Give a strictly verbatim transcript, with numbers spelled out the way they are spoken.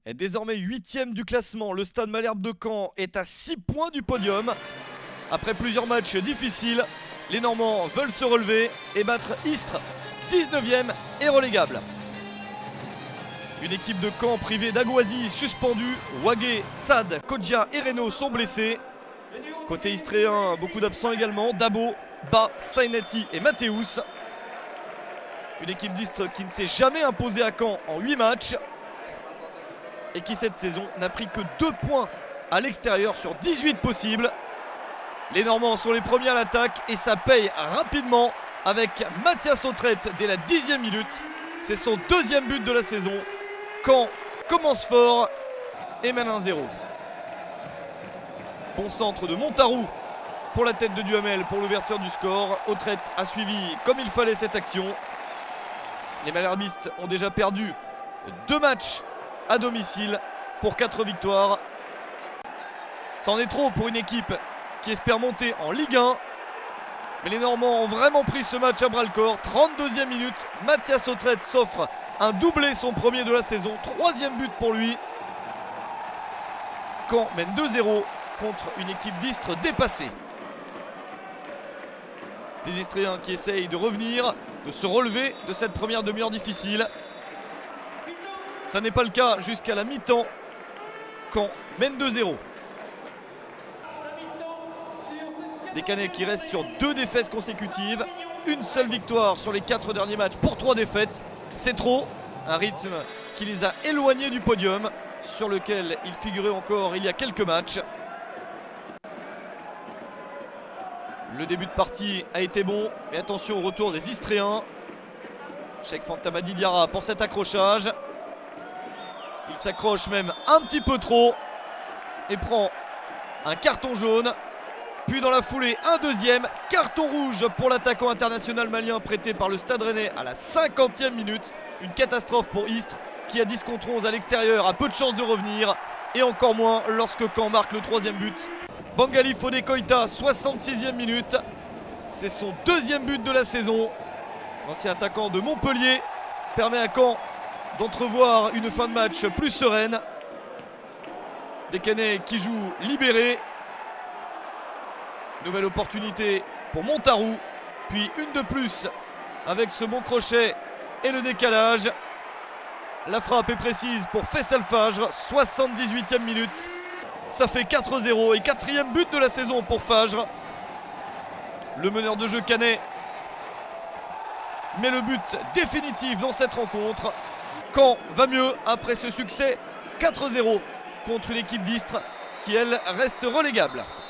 Et désormais huitième du classement, le Stade Malherbe de Caen est à six points du podium. Après plusieurs matchs difficiles, les Normands veulent se relever et battre Istres, dix-neuvième et relégable. Une équipe de Caen privée d'Agoisi suspendue. Wagué, Sad, Kodja et Reno sont blessés. Côté istréen, beaucoup d'absents également. Dabo, Ba, Sainati et Mathéus. Une équipe d'Istres qui ne s'est jamais imposée à Caen en huit matchs. Et qui cette saison n'a pris que deux points à l'extérieur sur dix-huit possibles. Les Normands sont les premiers à l'attaque et ça paye rapidement avec Mathias Autrette dès la dixième minute. C'est son deuxième but de la saison. Caen commence fort et mène un zéro. Bon centre de Montarou pour la tête de Duhamel pour l'ouverture du score. Autrette a suivi comme il fallait cette action. Les Malherbistes ont déjà perdu deux matchs à domicile pour quatre victoires. C'en est trop pour une équipe qui espère monter en Ligue un. Mais les Normands ont vraiment pris ce match à bras-le-corps. trente-deuxième minute, Mathias Autrette s'offre un doublé, son premier de la saison. Troisième but pour lui. Caen mène deux zéro contre une équipe d'Istres dépassée. Des Istréens qui essayent de revenir, de se relever de cette première demi-heure difficile. Ça n'est pas le cas jusqu'à la mi-temps. Caen mène deux zéro. Des Canets qui restent sur deux défaites consécutives. Une seule victoire sur les quatre derniers matchs pour trois défaites. C'est trop. Un rythme qui les a éloignés du podium sur lequel ils figuraient encore il y a quelques matchs. Le début de partie a été bon. Mais attention au retour des Istréens. Cheikh Fantamadi Diarra pour cet accrochage. Il s'accroche même un petit peu trop et prend un carton jaune. Puis dans la foulée, un deuxième carton rouge pour l'attaquant international malien prêté par le Stade Rennais à la cinquantième minute. Une catastrophe pour Istres qui a dix contre onze à l'extérieur, a peu de chances de revenir. Et encore moins lorsque Caen marque le troisième but. Bangali Fodé Koita, soixante-sixième minute. C'est son deuxième but de la saison. L'ancien attaquant de Montpellier permet à Caen d'entrevoir une fin de match plus sereine. Des Canets qui jouent libérés. Nouvelle opportunité pour Montarou. Puis une de plus avec ce bon crochet et le décalage. La frappe est précise pour Faisal Fajr, soixante-dix-huitième minute. Ça fait quatre zéro et quatrième but de la saison pour Fajr. Le meneur de jeu canet met le but définitif dans cette rencontre. Caen va mieux après ce succès quatre zéro contre une équipe d'Istres qui elle reste relégable.